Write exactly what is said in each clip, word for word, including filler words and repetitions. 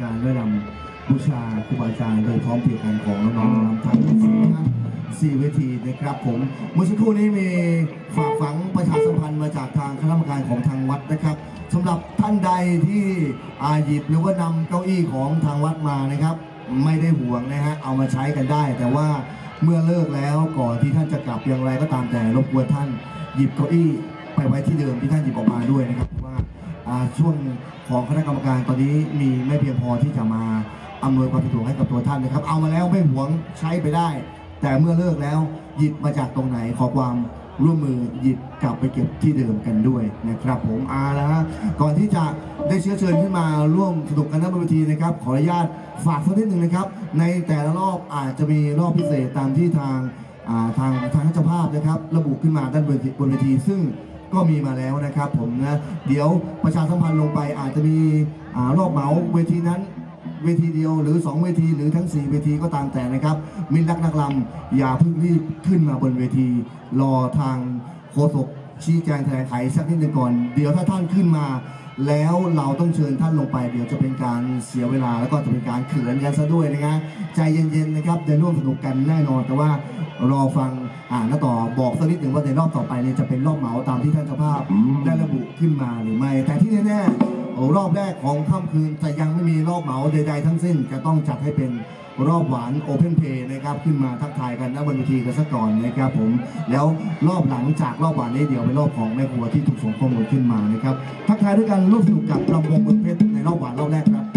การด้วยนำบูชาครูบาอาจารย์โดยพร้อมเพรียงกันของน้องๆนำทั้งสี่เวทีนะครับผมเมื่อสักครู่นี้มีฝากฝังประชาสัมพันธ์มาจากทางคณะกรรมการของทางวัดนะครับสำหรับท่านใดที่อาหยิบหรือว่านำเก้าอี้ของทางวัดมานะครับไม่ได้ห่วงนะฮะเอามาใช้กันได้แต่ว่าเมื่อเลิกแล้วก่อนที่ท่านจะกลับอย่างไรก็ตามแต่รบกวนท่านหยิบเก้าอี้ไปไว้ที่เดิมที่ท่านหยิบออกมาด้วยนะครับว่าช่วงของคณะกรรมการตอนนี้มีไม่เพียงพอที่จะมาอำนวยความสะดวกให้กับตัวท่านนะครับเอามาแล้วไม่ห่วงใช้ไปได้แต่เมื่อเลิกแล้วหยิบมาจากตรงไหนขอความร่วมมือหยิบกลับไปเก็บที่เดิมกันด้วยนะครับผมอาแล้วฮะก่อนที่จะได้เชื้อเชิญขึ้นมาร่วมสนุกกันบนเวทีนะครับขออนุญาตฝากสักนิดหนึ่งนะครับในแต่ละรอบอาจจะมีรอบพิเศษตามที่ทางทางทางเจ้าภาพนะครับระบุขึ้นมาด้านบนบนเวทีซึ่งก็มีมาแล้วนะครับผมนะเดี๋ยวประชาสัมพันธ์ลงไปอาจจะมีรอบเหมาเวทีนั้นเวทีเดียวหรือสองเวทีหรือทั้งสี่เวทีก็ตามแต่นะครับมิตรนักนักลำอย่าเพิ่งรีบขึ้นมาบนเวทีรอทางโฆษกชี้แจงแถลงไขสักนิดหนึ่งก่อนเดี๋ยวถ้าท่านขึ้นมาแล้วเราต้องเชิญท่านลงไปเดี๋ยวจะเป็นการเสียเวลาแล้วก็จะเป็นการเขินกันซะด้วยนะครับใจเย็นๆนะครับจะร่วมสนุกกันแน่นอนแต่ว่ารอฟังอ่านต่อบอกสักนิดหนึ่งว่าในรอบต่อไปเนี่ยจะเป็นรอบเหมาตามที่ท่านเจ้าภาพได้ระบุขึ้นมาหรือไม่แต่ที่แน่ๆรอบแรกของค่ำคืนจะยังไม่มีรอบเหมาใดๆทั้งสิ้นจะต้องจัดให้เป็นรอบหวานโอเพนเพย์นะครับขึ้นมาทักทายกันณบนเวทีกันสักก่อนนะครับผมแล้วรอบหลังจากรอบหวานนี้เดี๋ยวเป็นรอบของแม่ครัวที่ถูกส่งข้อมูลขึ้นมานะครับทักทายด้วยกันร่วมสนุกกับลำวงเมืองเพชรในรอบหวานรอบแรกครับ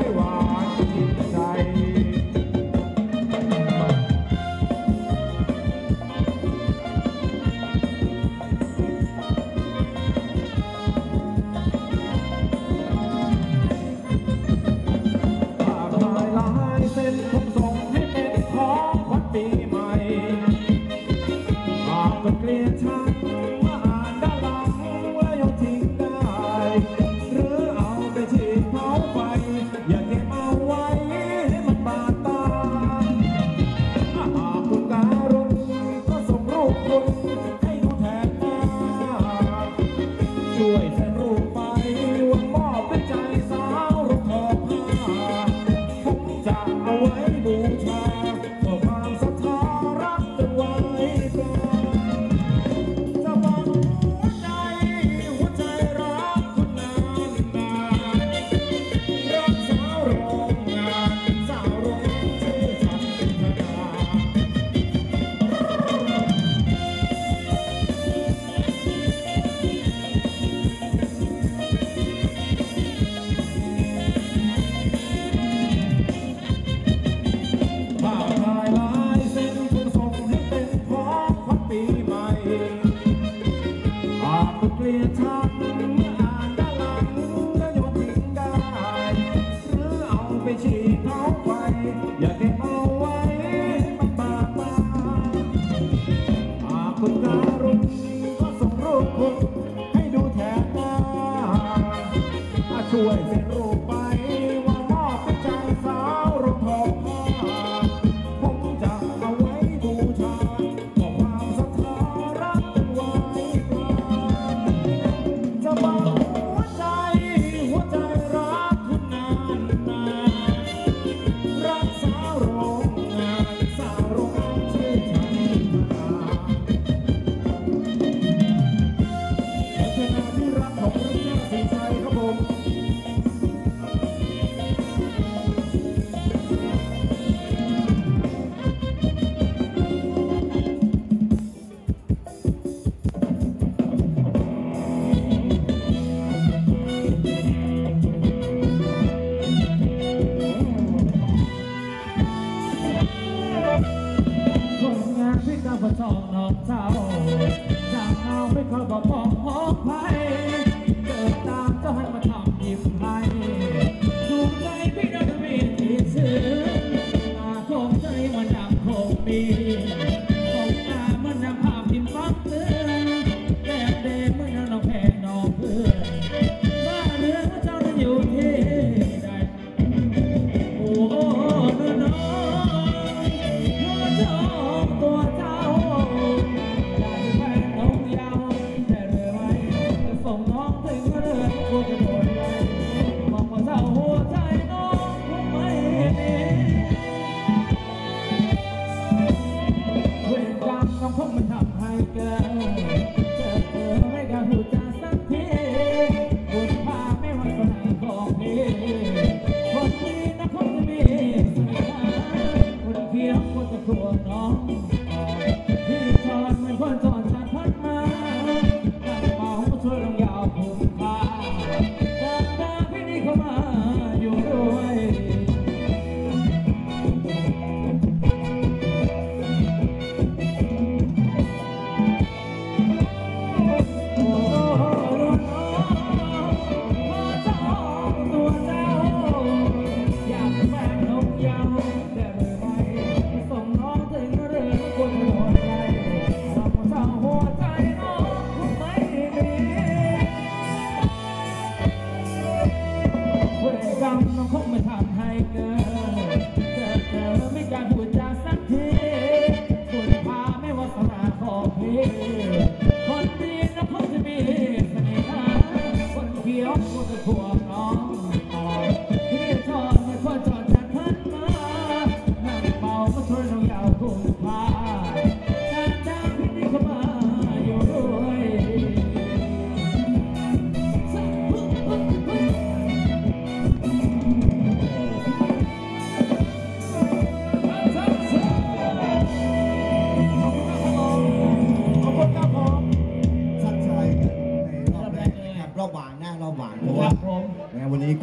หวานจิตใจเกลียดฉันว่าอ่านด้านหลังแล้วยกทิ้งได้หรือเอาไปฉีดเผาไฟอย่าเก็บเอาไว้ให้มันบาดตาหากคุณการุณก็ส่งรูปคุณให้ดูแทนหน้าช่วยเซ็นรูปไปหวังมอบด้วยใจสาวรูปทอผ้าผมจะเอาไว้บูชาเพื่อความศรัทธารักกันไว้ปลายเกลียดฉันเมื่ออ่านด้านหลังแล้วโยนทิ้งได้หรือเอาไปฉีดเผาไฟอย่าเก็บเอาไว้ให้มันบาดตาหากคุณการุณก็ส่งรูปคุณให้ดูแทนหน้าช่วยเซ็นรูปไปว่ามอบเป็นใจสาวรูปทองผ้าผมจะเอาไว้บูชาขอความศรัทธารักกันไว้จะบอกหัวใจหัวใจรักคุณนานนาน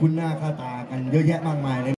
คุ้นหน้าค่าตากันเยอะแยะมากมายเลย